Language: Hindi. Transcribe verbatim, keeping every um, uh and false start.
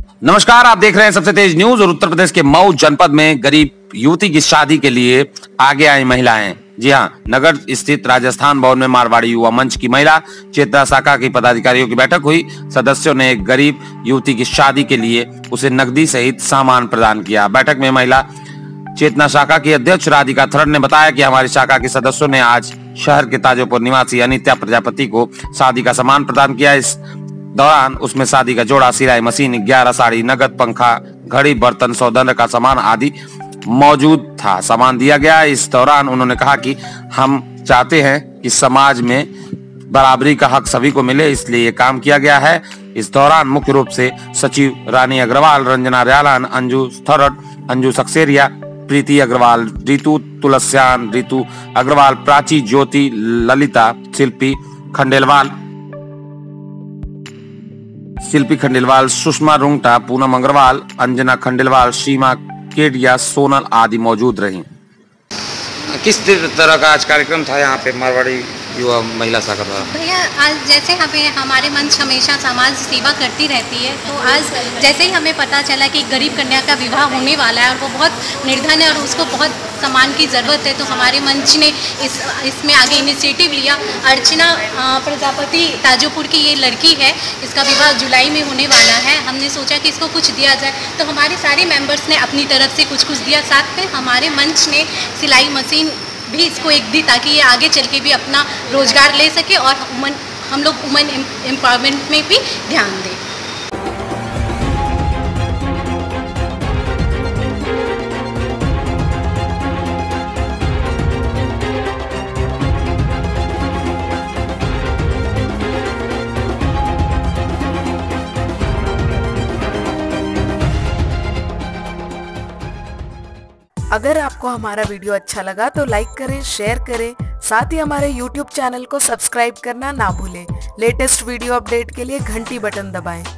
नमस्कार, आप देख रहे हैं सबसे तेज न्यूज। और उत्तर प्रदेश के मऊ जनपद में गरीब युवती की शादी के लिए आगे आई महिलाएं। जी हां, नगर स्थित राजस्थान भवन में मारवाड़ी युवा मंच की महिला चेतना शाखा की पदाधिकारियों की बैठक हुई। सदस्यों ने एक गरीब युवती की शादी के लिए उसे नकदी सहित सामान प्रदान किया। बैठक में महिला चेतना शाखा की अध्यक्ष राधिका थरड ने बताया कि हमारी शाखा के सदस्यों ने आज शहर के ताजोपुर निवासी अनित्या प्रजापति को शादी का सामान प्रदान किया। इस दौरान उसमें शादी का जोड़ा, सिलाई मशीन, ग्यारह साड़ी, नगद, पंखा, घड़ी, बर्तन, सौंदर्य का सामान आदि मौजूद था। सामान दिया गया। इस दौरान उन्होंने कहा कि हम चाहते हैं कि समाज में बराबरी का हक सभी को मिले, इसलिए ये काम किया गया है। इस दौरान मुख्य रूप से सचिव रानी अग्रवाल, रंजना रयालान, अंजू थरड, अंजू सक्सेरिया, प्रीति अग्रवाल, रितु तुलस्यान, रितु अग्रवाल, प्राची, ज्योति, ललिता, शिल्पी खंडेलवाल शिल्पी खंडेलवाल, सुषमा रुंगटा, पूनम अग्रवाल, अंजना खंडेलवाल, सीमा केडिया, सोनल आदि मौजूद रही। किस तरह का आज कार्यक्रम था यहाँ पे मारवाड़ी युवा महिला शाखा द्वारा? भैया, आज जैसे हमें हमारे मंच हमेशा समाज सेवा करती रहती है, तो आज जैसे ही हमें पता चला कि गरीब कन्या का विवाह होने वाला है और वो बहुत निर्धन है और उसको बहुत सामान की ज़रूरत है, तो हमारे मंच ने इस इसमें आगे इनिशिएटिव लिया। अर्चना प्रजापति ताजोपुर की ये लड़की है, इसका विवाह जुलाई में होने वाला है। हमने सोचा कि इसको कुछ दिया जाए, तो हमारे सारे मेंबर्स ने अपनी तरफ से कुछ कुछ दिया। साथ में हमारे मंच ने सिलाई मशीन भी इसको एक दी, ताकि ये आगे चल के भी अपना रोजगार ले सके और हम लोग वुमेन एम्पावरमेंट में भी ध्यान दें। अगर आपको हमारा वीडियो अच्छा लगा तो लाइक करें, शेयर करें, साथ ही हमारे यूट्यूब चैनल को सब्सक्राइब करना ना भूलें। लेटेस्ट वीडियो अपडेट के लिए घंटी बटन दबाएं।